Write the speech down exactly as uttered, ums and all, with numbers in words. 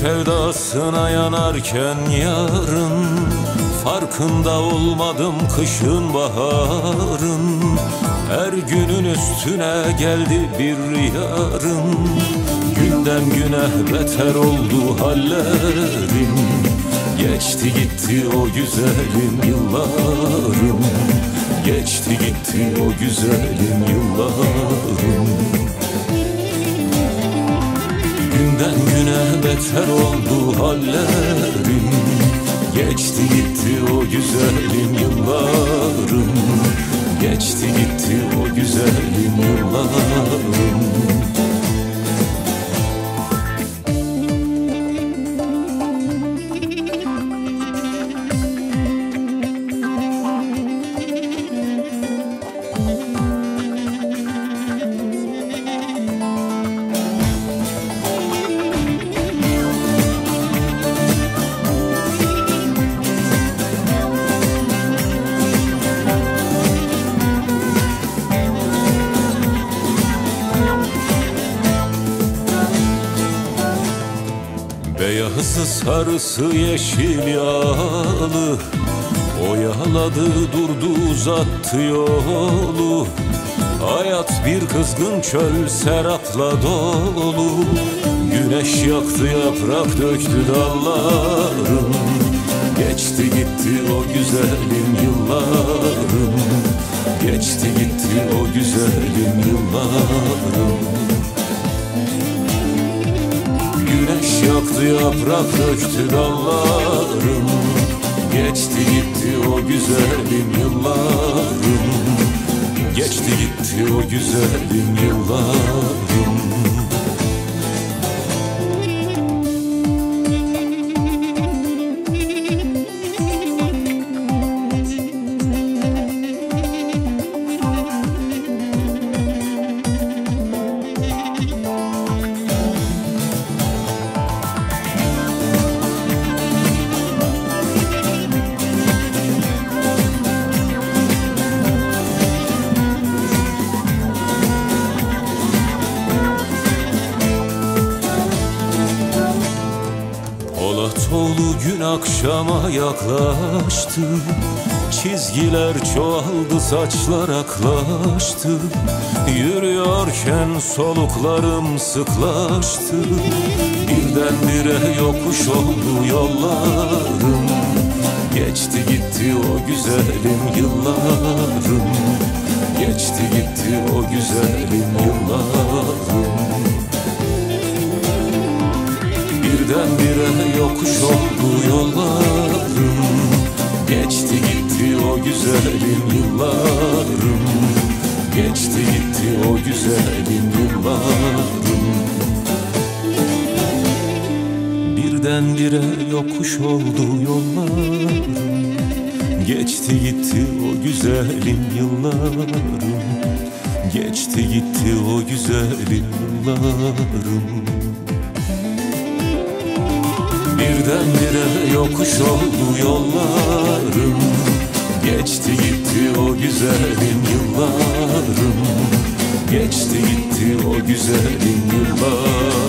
sevdasına yanarken yarın, farkında olmadım kışın baharın. Her günün üstüne geldi bir yarın, günden güne beter oldu hallerim. Geçti gitti o güzelim yıllarım, geçti gitti o güzelim yıllarım. Günden güne beter oldu hallerim, geçti gitti o güzelim yıllarım, geçti gitti o güzelim yıllarım. Beyazı sarısı yeşil yağlı, oyaladı durdu uzattı yolu. Hayat bir kızgın çöl serapla dolu, güneş yaktı yaprak döktü dallarım. Geçti gitti o güzelim yıllarım, geçti gitti o güzelim yıllarım. Güneş yaktı yaprak döktü dallarım, geçti gitti o güzelim yıllarım, geçti gitti o güzelim yıllarım. Polatolu gün akşama yaklaştı, çizgiler çoğaldı, saçlar aklaştı. Yürüyorken soluklarım sıklaştı, birdenbire yokuş oldu yollarım. Geçti gitti o güzelim yıllarım, geçti gitti o güzelim yıllarım. Birdenbire yokuş oldu yollarım, geçti gitti o güzelim yıllarım, geçti gitti o güzelim yıllarım. Birdenbire yokuş oldu yollarım, geçti gitti o güzelim yıllarım, geçti gitti o güzelim yıllarım. Birdenbire yokuş oldu yollarım, geçti gitti o güzelim yıllarım, geçti gitti o güzelim yıllarım.